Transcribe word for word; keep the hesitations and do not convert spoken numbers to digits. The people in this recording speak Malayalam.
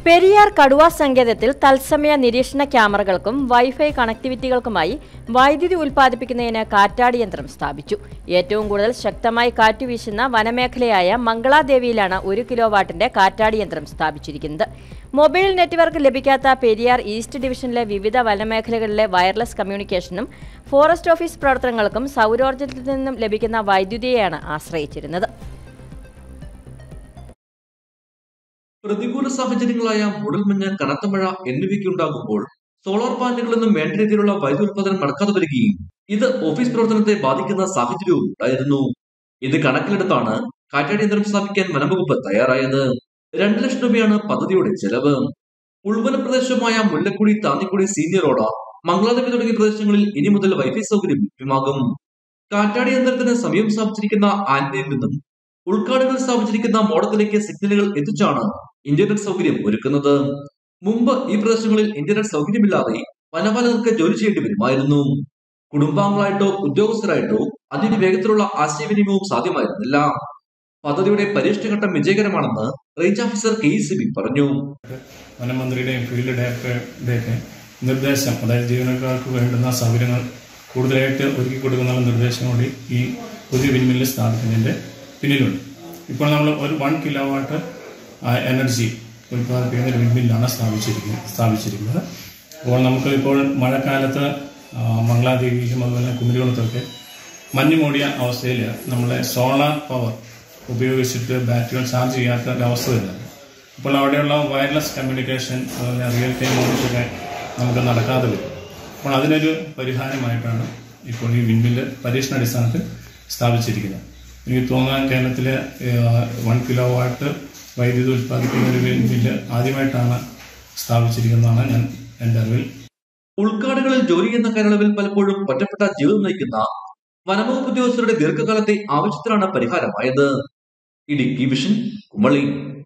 പെരിയാർ കടുവ സങ്കേതത്തിൽ തത്സമയ നിരീക്ഷണ ക്യാമറകൾക്കും വൈഫൈ കണക്ടിവിറ്റികൾക്കുമായി വൈദ്യുതി ഉൽപ്പാദിപ്പിക്കുന്നതിന് കാറ്റാടി യന്ത്രം സ്ഥാപിച്ചു. ഏറ്റവും കൂടുതൽ ശക്തമായി കാറ്റ് വീശുന്ന വനമേഖലയായ മംഗളാദേവിയിലാണ് ഒരു കിലോ വാട്ടിന്റെ കാറ്റാടി യന്ത്രം സ്ഥാപിച്ചിരിക്കുന്നത്. മൊബൈൽ നെറ്റ്വർക്ക് ലഭിക്കാത്ത പെരിയാർ ഈസ്റ്റ് ഡിവിഷനിലെ വിവിധ വനമേഖലകളിലെ വയർലെസ് കമ്മ്യൂണിക്കേഷനും ഫോറസ്റ്റ് ഓഫീസ് പ്രവർത്തനങ്ങൾക്കും സൗരോർജ്ജത്തിൽ നിന്നും ലഭിക്കുന്ന വൈദ്യുതിയെയാണ് ആശ്രയിച്ചിരുന്നത്. പ്രതികൂല സാഹചര്യങ്ങളായ മൂടൽമഞ്ഞ്, കനത്ത മഴ എന്നിവയ്ക്കുണ്ടാകുമ്പോൾ സോളാർ പാനലുകളൊന്നും വേണ്ട രീതിയിലുള്ള വൈദ്യുതി ഉൽപാദനം നടക്കാതെ വരികയും ഇത് ഓഫീസ് പ്രവർത്തനത്തെ ബാധിക്കുന്ന സാഹചര്യവും ഉണ്ടായിരുന്നു. ഇത് കണക്കിലെടുത്താണ് കാറ്റാടി യന്ത്രം സ്ഥാപിക്കാൻ വനംവകുപ്പ് തയ്യാറായത്. രണ്ടു ലക്ഷം രൂപയാണ് പദ്ധതിയുടെ ചെലവ്. ഉൾവന പ്രദേശമായ മുല്ലക്കുടി, താന്നിക്കുടി, സീനിയർ റോഡ്, മംഗളാദേവി തുടങ്ങിയ പ്രദേശങ്ങളിൽ ഇനി മുതൽ വൈഫൈ സൗകര്യം ലഭ്യമാകും. കാറ്റാടി യന്ത്രത്തിന് സമീപം സ്ഥാപിച്ചിരിക്കുന്ന ആന്റിനയിൽ നിന്നും ഉൾക്കാടുകൾ സ്ഥാപിച്ചിരിക്കുന്ന മോഡത്തിലേക്ക് സിഗ്നലുകൾ എത്തിച്ചാണ് ഇന്റർനെറ്റ് സൗകര്യം ഒരുക്കുന്നത്. മുമ്പ് ഈ പ്രദേശങ്ങളിൽ ഇന്റർനെറ്റ് സൗകര്യമില്ലാതെ വനപാലകർക്ക് ജോലി ചെയ്യേണ്ടി വരുമായിരുന്നു. കുടുംബാംഗങ്ങളായിട്ടോ ഉദ്യോഗസ്ഥരായിട്ടോ അതിവേഗത്തിലുള്ള ആശയവിനിമയവും സാധ്യമായിരുന്നില്ല. പദ്ധതിയുടെ പരീക്ഷണഘട്ടം വിജയകരമാണെന്ന് range officer K E C B പറഞ്ഞു. വനമന്ത്രിയുടെയും ഫീൽഡ് ഡയറക്ടറുടെയൊക്കെ നിർദ്ദേശം, അതായത് ജീവനക്കാർക്ക് വേണ്ടുന്ന സൗകര്യങ്ങൾ കൂടുതലായിട്ട് ഒരുക്കി കൊടുക്കുന്ന നിർദ്ദേശം കൂടി ഈ പുതിയ വിൻമില്ല് സ്ഥാപിക്കുന്നതിന്റെ പിന്നിലുണ്ട്. ഇപ്പോൾ നമ്മൾ ഒരു വൺ കിലോ വാട്ട് എനർജി ഉൽപ്പാദിപ്പിക്കുന്ന ഒരു വിൻമില്ലാണ് സ്ഥാപിച്ചിരിക്കുന്നത് സ്ഥാപിച്ചിരിക്കുന്നത് അപ്പോൾ നമുക്ക് ഇപ്പോൾ മഴക്കാലത്ത് മംഗളാദേവിയിലും അതുപോലെ കുമരികുളത്തൊക്കെ മഞ്ഞ് മൂടിയ അവസ്ഥയിൽ നമ്മളെ സോളാർ പവർ ഉപയോഗിച്ചിട്ട് ബാറ്ററികൾ ചാർജ് ചെയ്യാത്ത ഒരവസ്ഥ വരുന്നുണ്ട്. അപ്പോൾ അവിടെയുള്ള വയർലെസ് കമ്മ്യൂണിക്കേഷൻ, അതുപോലെ റിയൽ ടൈം മോണിറ്ററിംഗ് നമുക്ക് നടക്കാതെ വരും. അപ്പോൾ അതിനൊരു പരിഹാരമായിട്ടാണ് ഇപ്പോൾ ഈ വിൻമില്ല് പരീക്ഷണാടിസ്ഥാനത്തിൽ സ്ഥാപിച്ചിരിക്കുന്നത്. എനിക്ക് തോന്നുന്ന കേരളത്തിലെ വൺ കിലോ വാട്ട് വൈദ്യുതി ഉൽപ്പാദിപ്പിക്കുന്ന ഒരു വിൻമില്ല് ആദ്യമായിട്ടാണ് സ്ഥാപിച്ചിരിക്കുന്നതാണ് ഞാൻ എൻ്റെ അറിവിൽ. ഉൾക്കാടുകളിൽ ജോലി ചെയ്യുന്ന കാലയളവിൽ പലപ്പോഴും ഒറ്റപ്പെട്ട ജീവിതം നയിക്കുന്ന വനംവകുപ്പ് ഉദ്യോഗസ്ഥരുടെ ദീർഘകാലത്തെ ആവശ്യത്തിനാണ് പരിഹാരമായത്. ഇടുക്കി വിഷൻ, കുമളി.